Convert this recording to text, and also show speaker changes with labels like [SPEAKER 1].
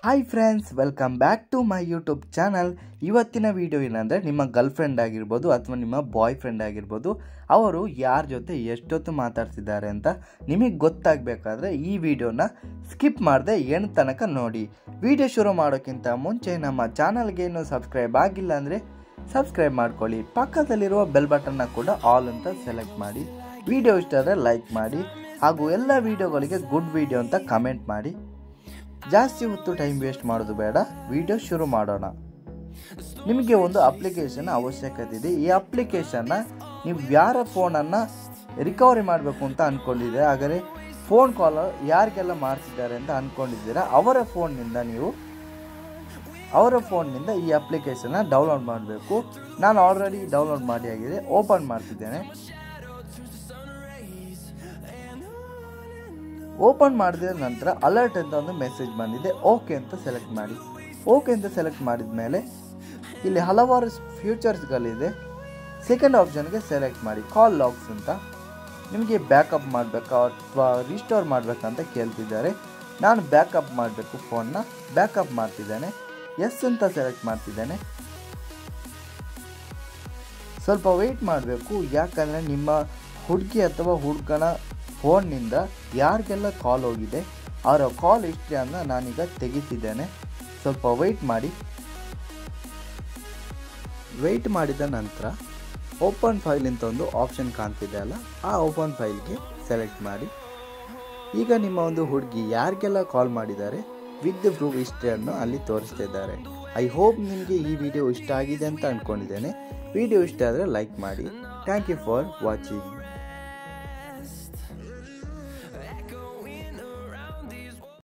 [SPEAKER 1] Hi friends, welcome back to my YouTube channel. ಇವತ್ತಿನ video ಏನಂದರೆ, ನಿಮ್ಮ ಗರ್ಲ್ ಫ್ರೆಂಡ್ ಆಗಿರ್ಬೋದು ಅಥವಾ ನಿಮ್ಮ ಬಾಯ್ ಫ್ರೆಂಡ್ ಆಗಿರ್ಬೋದು, ಅವರು ಯಾರ ಜೊತೆ ಎಷ್ಟೊತ್ತು ಮಾತಾಡ್ತಿದ್ದಾರೆ ಅಂತ ನಿಮಗೆ ಗೊತ್ತಾಗಬೇಕಾದ್ರೆ ಈ ವಿಡಿಯೋನ ಸ್ಕಿಪ್ ಮಾಡದೆ ಎಂಡ್ ತನಕ ನೋಡಿ. ವಿಡಿಯೋ ಶುರು ಮಾಡೋಕ್ಕಿಂತ ಮುಂಚೆ ನಮ್ಮ ಚಾನಲ್ಗೆ ಇನ್ನೂ ಸಬ್ಸ್ಕ್ರೈಬ್ ಆಗಿಲ್ಲ ಅಂದರೆ ಸಬ್ಸ್ಕ್ರೈಬ್ ಮಾಡ್ಕೊಳ್ಳಿ. ಪಕ್ಕದಲ್ಲಿರುವ ಬೆಲ್ ಬಟನ್ನ ಕೂಡ ಆಲ್ ಅಂತ ಸೆಲೆಕ್ಟ್ ಮಾಡಿ. ವಿಡಿಯೋ ಇಷ್ಟ ಆದರೆ ಲೈಕ್ ಮಾಡಿ ಹಾಗೂ ಎಲ್ಲ ವಿಡಿಯೋಗಳಿಗೆ ಗುಡ್ ವಿಡಿಯೋ ಅಂತ ಕಮೆಂಟ್ ಮಾಡಿ. ಜಾಸ್ತಿ ಹೊತ್ತು ಟೈಮ್ ವೇಸ್ಟ್ ಮಾಡೋದು ಬೇಡ, ವಿಡಿಯೋ ಶುರು ಮಾಡೋಣ. ನಿಮಗೆ ಒಂದು ಅಪ್ಲಿಕೇಶನ್ ಅವಶ್ಯಕತೆ ಇದೆ. ಈ ಅಪ್ಲಿಕೇಶನ್ನ ನೀವು ಯಾರ ಫೋನನ್ನು ರಿಕವರಿ ಮಾಡಬೇಕು ಅಂತ ಅಂದ್ಕೊಂಡಿದ್ದೀರಾ, ಹಾಗಾದರೆ ಫೋನ್ ಕಾಲ್ ಯಾರಿಗೆಲ್ಲ ಮಾಡ್ತಿದ್ದಾರೆ ಅಂತ ಅಂದ್ಕೊಂಡಿದ್ದೀರಾ, ಅವರ ಫೋನ್ನಿಂದ ಈ ಅಪ್ಲಿಕೇಶನ್ನ ಡೌನ್ಲೋಡ್ ಮಾಡಬೇಕು. ನಾನು ಆಲ್ರೆಡಿ ಡೌನ್ಲೋಡ್ ಮಾಡಿ ಆಗಿದೆ, ಓಪನ್ ಮಾಡ್ತಿದ್ದೇನೆ. ಓಪನ್ ಮಾಡಿದ ನಂತರ ಅಲರ್ಟ್ ಅಂತ ಒಂದು ಮೆಸೇಜ್ ಬಂದಿದೆ. ಓಕೆ ಅಂತ ಸೆಲೆಕ್ಟ್ ಮಾಡಿ. ಓಕೆ ಅಂತ ಸೆಲೆಕ್ಟ್ ಮಾಡಿದ ಮೇಲೆ ಇಲ್ಲಿ ಹಲವಾರು ಫ್ಯೂಚರ್ಸ್ಗಳಿದೆ. ಸೆಕೆಂಡ್ ಆಪ್ಷನ್ಗೆ ಸೆಲೆಕ್ಟ್ ಮಾಡಿ, ಕಾಲ್ ಲಾಗ್ಸ್ ಅಂತ. ನಿಮಗೆ ಬ್ಯಾಕಪ್ ಮಾಡಬೇಕಾ ಅಥವಾ ರಿಸ್ಟೋರ್ ಮಾಡಬೇಕಂತ ಕೇಳ್ತಿದ್ದಾರೆ. ನಾನು ಬ್ಯಾಕಪ್ ಮಾಡಬೇಕು, ಫೋನ್ನ ಬ್ಯಾಕಪ್ ಮಾಡ್ತಿದ್ದೇನೆ. ಎಸ್ ಅಂತ ಸೆಲೆಕ್ಟ್ ಮಾಡ್ತಿದ್ದೇನೆ. ಸ್ವಲ್ಪ ವೆಯ್ಟ್ ಮಾಡಬೇಕು, ಯಾಕಂದರೆ ನಿಮ್ಮ ಹುಡುಗಿ ಅಥವಾ ಹುಡುಗನ ಫೋನ್ನಿಂದ ಯಾರಿಗೆಲ್ಲ ಕಾಲ್ ಹೋಗಿದೆ ಅವರ ಕಾಲ್ ಹಿಸ್ಟ್ರಿಯನ್ನು ನಾನೀಗ ತೆಗಿತಿದ್ದೇನೆ. ಸ್ವಲ್ಪ ವೆಯ್ಟ್ ಮಾಡಿ. ವೆಯ್ಟ್ ಮಾಡಿದ ನಂತರ ಓಪನ್ ಫೈಲ್ ಅಂತ ಒಂದು ಆಪ್ಷನ್ ಕಾಣ್ತಿದೆ ಅಲ್ಲ, ಆ ಓಪನ್ ಫೈಲ್ಗೆ ಸೆಲೆಕ್ಟ್ ಮಾಡಿ. ಈಗ ನಿಮ್ಮ ಒಂದು ಹುಡುಗಿ ಯಾರಿಗೆಲ್ಲ ಕಾಲ್ ಮಾಡಿದ್ದಾರೆ ವಿತ್ ದ ಪ್ರೂಫ್ ಹಿಸ್ಟ್ರಿಯನ್ನು ಅಲ್ಲಿ ತೋರಿಸ್ತಿದ್ದಾರೆ. ಐ ಹೋಪ್ ನಿಮಗೆ ಈ ವಿಡಿಯೋ ಇಷ್ಟ ಆಗಿದೆ ಅಂತ ಅಂದ್ಕೊಂಡಿದ್ದೇನೆ. ವಿಡಿಯೋ ಇಷ್ಟ ಆದರೆ ಲೈಕ್ ಮಾಡಿ. Thank you for watching.